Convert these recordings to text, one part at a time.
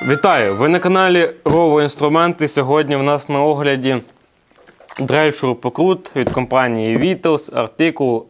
Вітаю! Ви на каналі Rovo Інструменти. Сьогодні в нас на огляді дрель-шурупокрут від компанії Vitals, артикул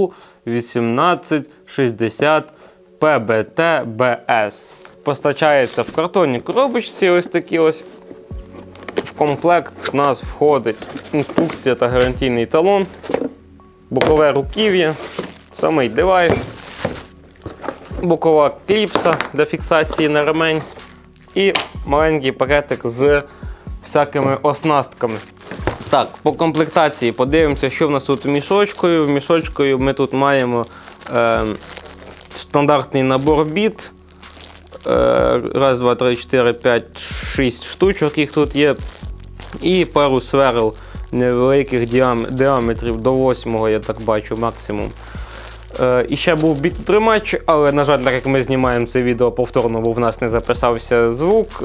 AU1860 PBT-BS. Постачається в картонній коробочці, ось такі ось. В комплект у нас входить інструкція та гарантійний талон, бокове руків'я, самий девайс, бокова кліпса для фіксації на ремень і маленький пакетик з всякими оснастками. Так, по комплектації подивимося, що в нас тут мішочкою. В мішочкою ми тут маємо стандартний набор біт. Раз, два, три, 4, 5, 6 штучок їх тут є. І пару сверл невеликих діаметрів до 8, я так бачу, максимум. І ще був бітотримач, але, на жаль, так як ми знімаємо це відео повторно, бо в нас не записався звук,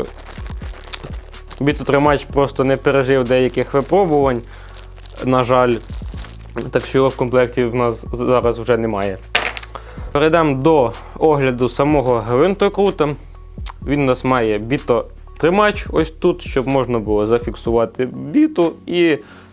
бітотримач просто не пережив деяких випробувань, на жаль, так що його в комплекті в нас зараз вже немає. Перейдемо до огляду самого гвинтокрута. Він у нас має бітотримач ось тут, щоб можна було зафіксувати біту і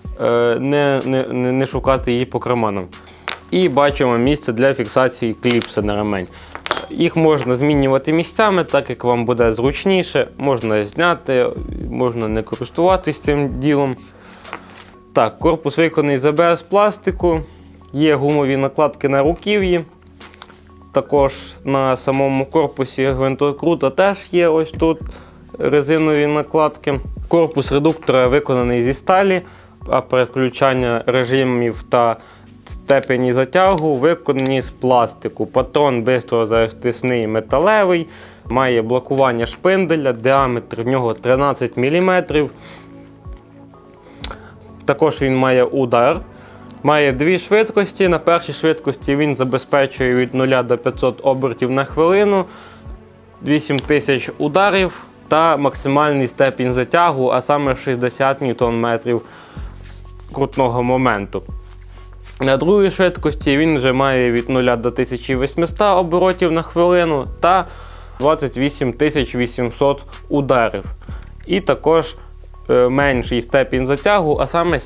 не шукати її по карманам. І бачимо місце для фіксації кліпси на ремень. Їх можна змінювати місцями, так як вам буде зручніше. Можна зняти, можна не користуватись цим ділом. Так, корпус виконаний з АБС пластику. Є гумові накладки на руків'ї. Також на самому корпусі гвинтокрута теж є ось тут резинові накладки. Корпус редуктора виконаний зі сталі, а переключання режимів та степені затягу виконані з пластику. Патрон бистрозахисний металевий, має блокування шпинделя, діаметр в нього 13 мм. Також він має удар. Має дві швидкості. На першій швидкості він забезпечує від 0 до 500 обертів на хвилину, 8000 ударів та максимальний степінь затягу, а саме 60 Нм крутного моменту. На другій швидкості він вже має від 0 до 1800 оборотів на хвилину та 28800 ударів. І також менший степінь затягу, а саме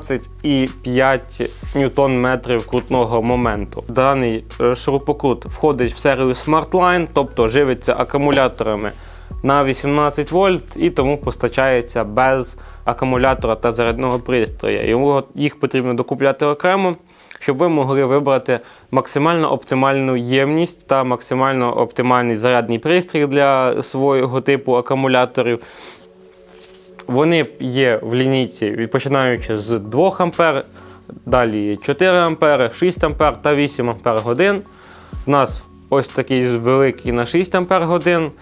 17,5 Нм крутного моменту. Даний шурупокрут входить в серію SmartLine, тобто живиться акумуляторами на 18 вольт і тому постачається без акумулятора та зарядного пристрою. Їх потрібно докупляти окремо, щоб ви могли вибрати максимально оптимальну ємність та максимально оптимальний зарядний пристрій для свого типу акумуляторів. Вони є в лінійці, починаючи з 2 А, далі 4 А, 6 А та 8 Ах. У нас ось такий великий на 6 Ах.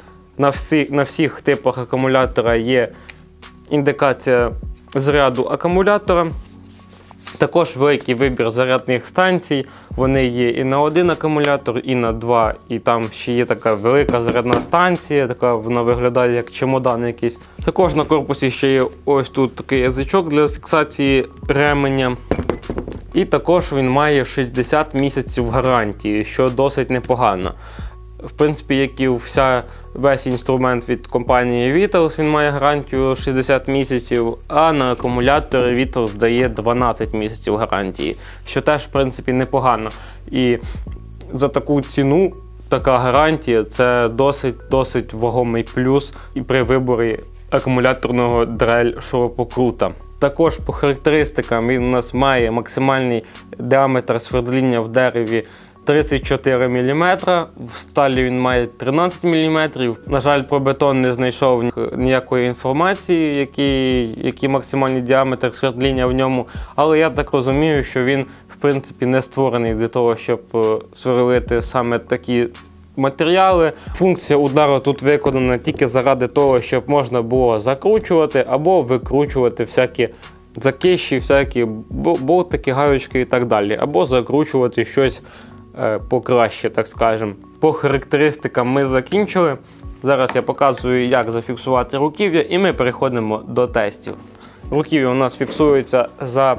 На всіх типах акумулятора є індикація заряду акумулятора. Також великий вибір зарядних станцій. Вони є і на 1 акумулятор, і на 2. І там ще є така велика зарядна станція, така вона виглядає як чемодан якийсь. Також на корпусі ще є ось тут такий язичок для фіксації ременя. І також він має 60 місяців гарантії, що досить непогано. В принципі, як і весь інструмент від компанії Vitals, він має гарантію 60 місяців, а на акумулятори Vitals дає 12 місяців гарантії, що теж, в принципі, непогано. І за таку ціну така гарантія – це досить вагомий плюс і при виборі акумуляторного дрель-шурупокрута. Також по характеристикам він у нас має максимальний діаметр свердління в дереві 34 мм, в сталі він має 13 мм. На жаль, про бетон не знайшов ніякої інформації, який максимальний діаметр свердління в ньому, але я так розумію, що він, в принципі, не створений для того, щоб сверлити саме такі матеріали. Функція удару тут виконана тільки заради того, щоб можна було закручувати або викручувати всякі закищі, всякі болтики, гаючки і так далі, або закручувати щось покраще, так скажемо. По характеристикам ми закінчили. Зараз я показую, як зафіксувати руків'я, і ми переходимо до тестів. Руків'я у нас фіксується за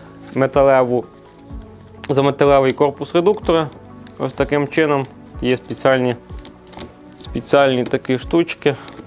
металевий корпус редуктора. Ось таким чином. Є спеціальні такі штучки.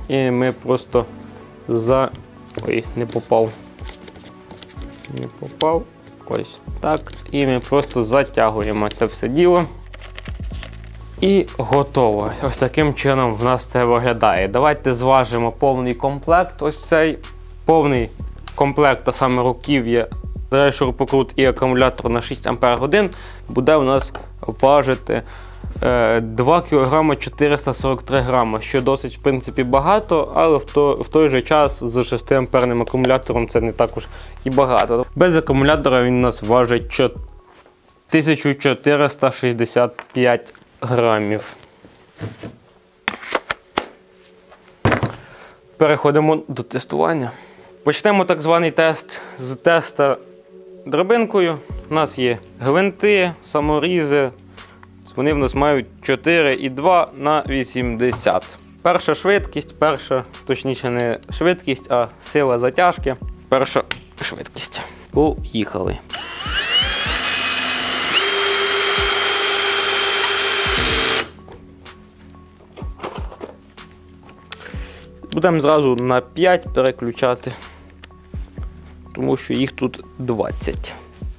І ми просто Ой, не попав. Не попав. Ось так. І ми просто затягуємо це все діло. І готово. Ось таким чином в нас це виглядає. Давайте зважимо повний комплект. Ось цей повний комплект, а саме руків'я, шурупокрут і акумулятор на 6 Ах буде у нас важити 2 кг 443 грама, що досить, в принципі, багато, але в той же час з 6 амперним акумулятором це не також і багато. Без акумулятора він у нас важить 1465 грамів. Переходимо до тестування. Почнемо так званий тест з теста драбинкою. У нас є гвинти, саморізи. Вони в нас мають 4,2 на 80. Перша швидкість, точніше не швидкість, а сила затяжки. Перша швидкість. Поїхали. Будемо зразу на 5 переключати, тому що їх тут 20.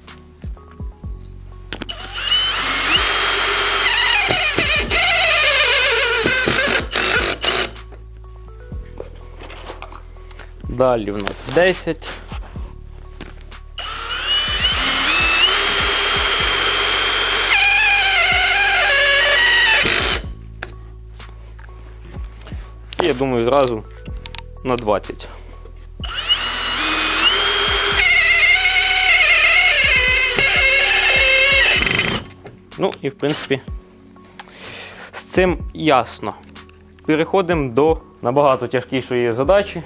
Далі в нас 10. І я думаю, зразу на 20. Ну і в принципі з цим ясно. Переходимо до набагато тяжкішої задачі.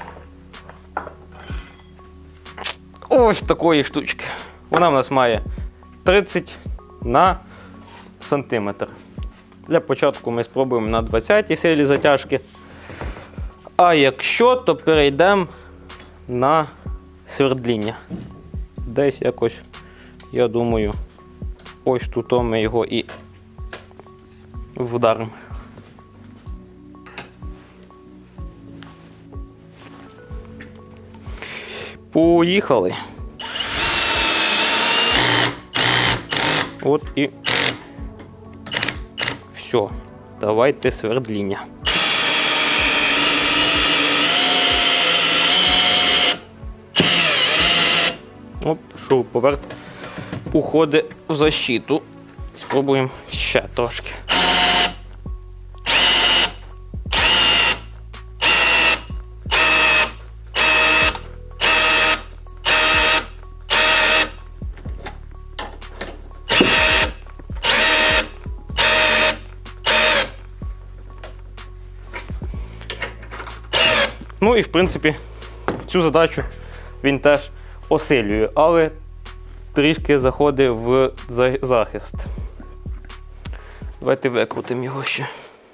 Ось такої штучки. Вона в нас має 30 на сантиметр. Для початку ми спробуємо на 20 силі затяжки. А якщо, то перейдемо на свердління. Десь якось, я думаю, ось тут ми його і вдаримо. Поїхали. От і все. Давайте свердління. Оп, шуруповерт уходить в защиту. Спробуємо ще трошки. Ну і в принципі цю задачу він теж осилює, але трішки заходить в захист. Давайте викрутимо його ще.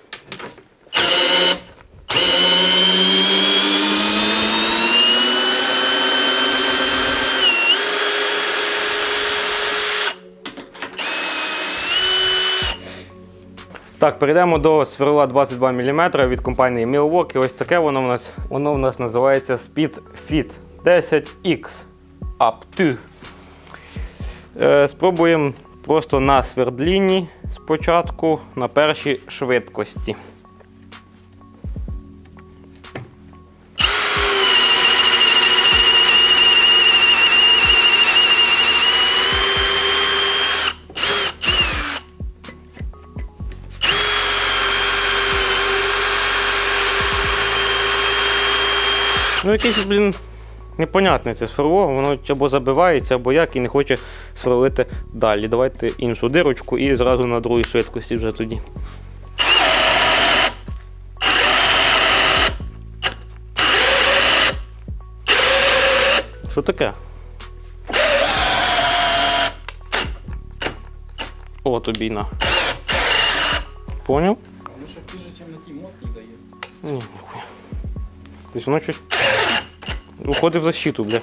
Так, перейдемо до сверла 22 мм від компанії Milwaukee. Ось таке воно в нас називається SpeedFit 10X Up to. Спробуємо просто на свердлінні спочатку на першій швидкості. Ну, якийсь, непонятне це сверло, воно або забивається, або як, і не хоче сверлити далі. Давайте іншу дирочку і зразу на другій швидкості вже тоді. Що таке? О, тобі на. Поняв? Воно ще хуже, ніж на тій мост не дає. Ні, ніхуя. Тобто воно щось уходить в защиту, бля.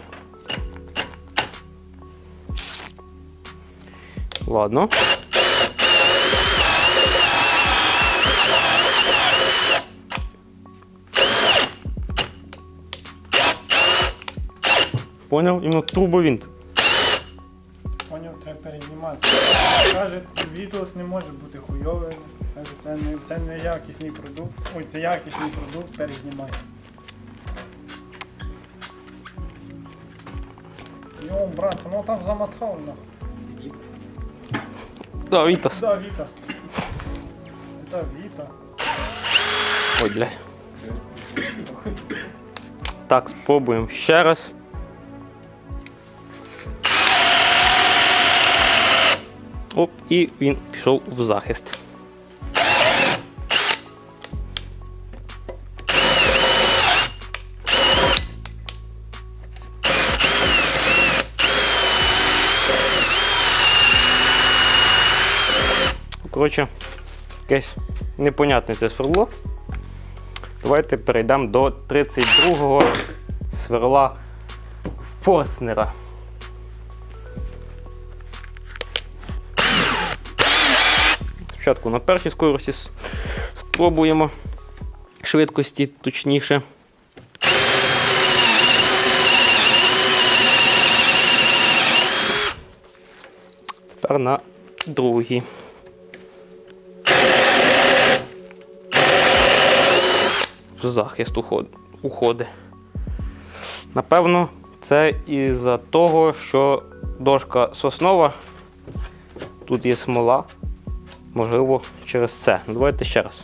Ладно. поняв? Іменно турбовінт. Поняв, треба перезнімати. Каже, відео не може бути хуйовим. Каже, це не якісний продукт. Ой, це якісний продукт, перезнімай. Йоу, брат, ну там замотав нахуй. Да, Вітас. Да, Вітас. Да, Віта. Ой, блядь. Так, спробуємо ще раз. Оп, і він пішов в захист. Коротше, якесь непонятне це сверло. Давайте перейдемо до 32-го сверла Форснера. Спочатку на першій скорості спробуємо швидкості точніше. Тепер на другій. В захист уходить. Напевно, це із-за того, що дошка соснова, тут є смола, можливо, через це. Ну, давайте ще раз.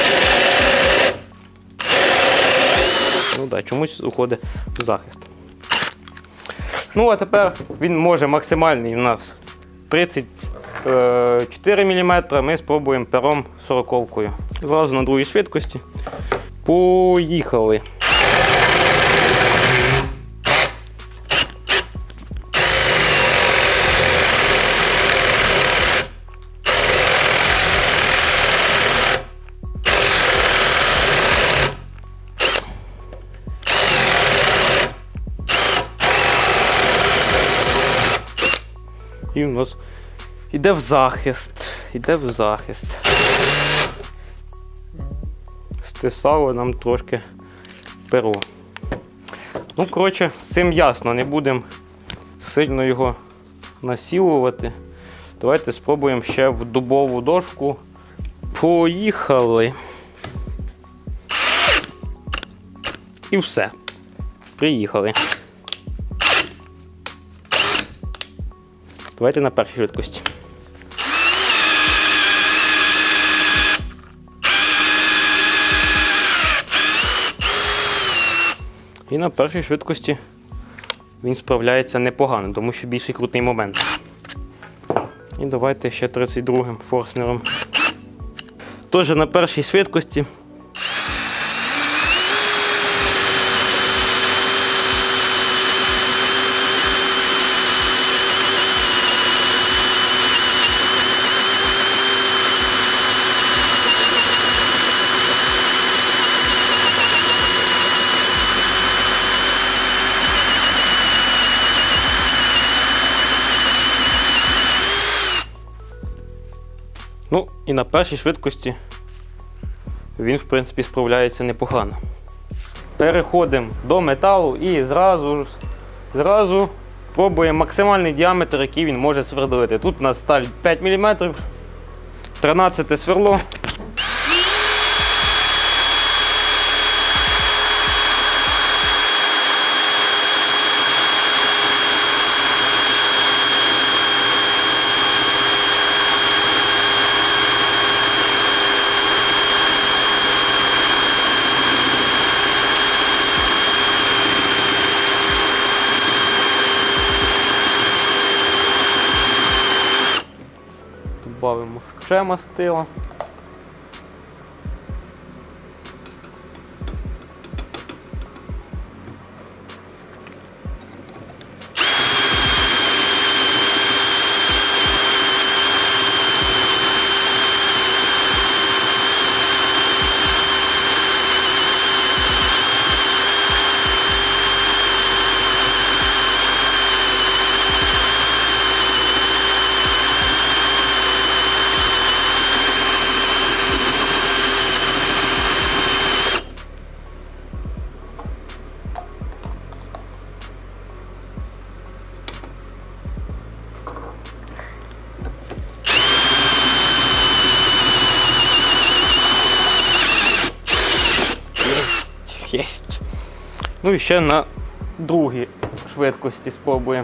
Ну так, чомусь уходить в захист. Ну, а тепер він може максимальний у нас 34 мм, ми спробуємо пером 40-кою. Зразу на другій швидкості. Поїхали. І у нас іде в захист. Іде в захист. Стисало нам трошки перо. Ну, коротше, з цим ясно, не будемо сильно його насілувати. Давайте спробуємо ще в дубову дошку. Поїхали. І все. Приїхали. Давайте на першій швидкості. І на першій швидкості він справляється непогано, тому що більший крутний момент. І давайте ще 32-м Форснером. Теж на першій швидкості. Ну, і на першій швидкості він, в принципі, справляється непогано. Переходимо до металу і зразу пробуємо максимальний діаметр, який він може свердлити. Тут у нас сталь 5 мм, 13 сверло. Добавимо ще мастила. Ну і ще на другій швидкості спробуємо.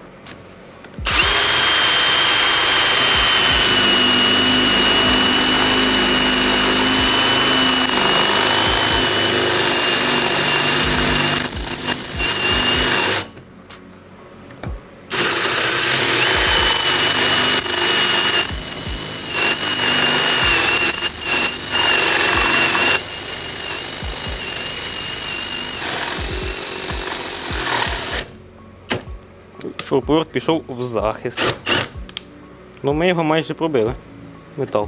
Шуруповерт пішов в захист. Ну, ми його майже пробили. Метал.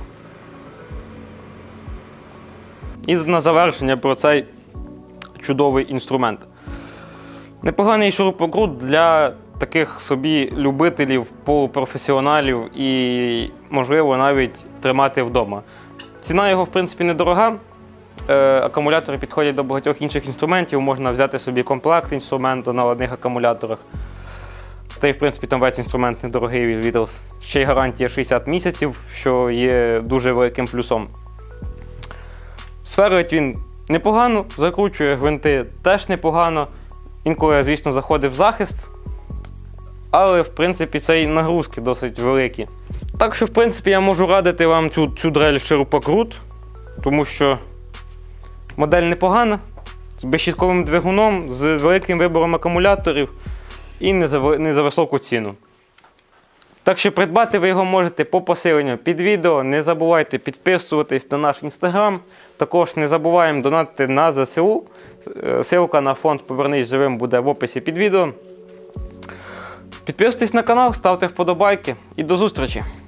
І на завершення про цей чудовий інструмент. Непоганий шурупокрут для таких собі любителів, полупрофесіоналів і, можливо, навіть тримати вдома. Ціна його, в принципі, недорога. Акумулятори підходять до багатьох інших інструментів, можна взяти собі комплект інструменту на одних акумуляторах. Та й, в принципі, там весь інструмент недорогий від Vitals. Ще й гарантія 60 місяців, що є дуже великим плюсом. Сферить він непогано, закручує гвинти теж непогано. Інколи, звісно, заходить в захист, але, в принципі, це і нагрузки досить великі. Так що, в принципі, я можу радити вам цю дрель шурупокрут, тому що модель непогана, з безщітковим двигуном, з великим вибором акумуляторів і не за високу ціну. Так що придбати ви його можете по посиленню під відео. Не забувайте підписуватись на наш інстаграм. Також не забуваємо донатити на ЗСУ. Ссылка на фонд «Повернись живим» буде в описі під відео. Підписуйтесь на канал, ставте вподобайки і до зустрічі!